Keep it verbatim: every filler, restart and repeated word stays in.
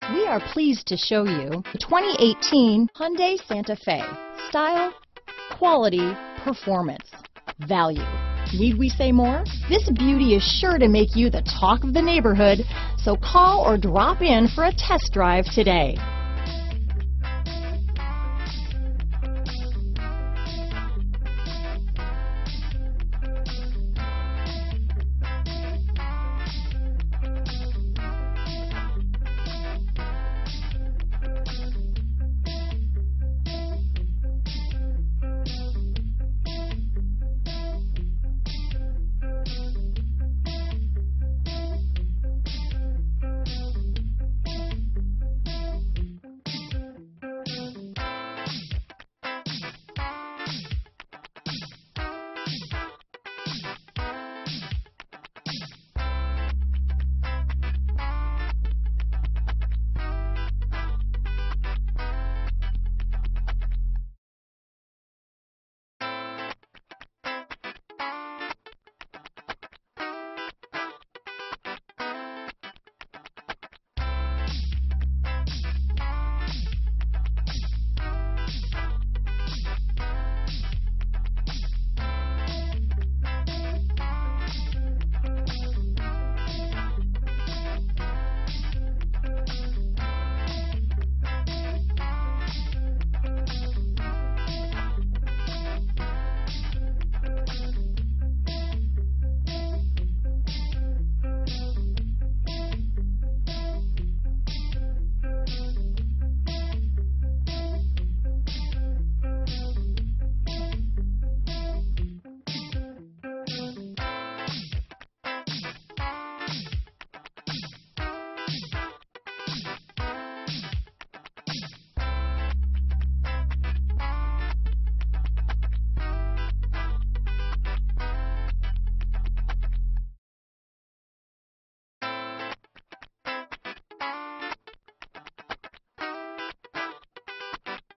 We are pleased to show you the twenty eighteen Hyundai Santa Fe. Style, quality, performance, value. Need we say more? This beauty is sure to make you the talk of the neighborhood, so call or drop in for a test drive today.